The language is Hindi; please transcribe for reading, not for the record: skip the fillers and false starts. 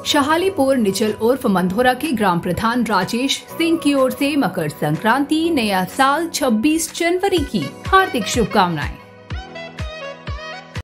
शाहालीपुर निचल उर्फ मंधोरा के ग्राम प्रधान राजेश सिंह की ओर से मकर संक्रांति नया साल 26 जनवरी की हार्दिक शुभकामनाएं।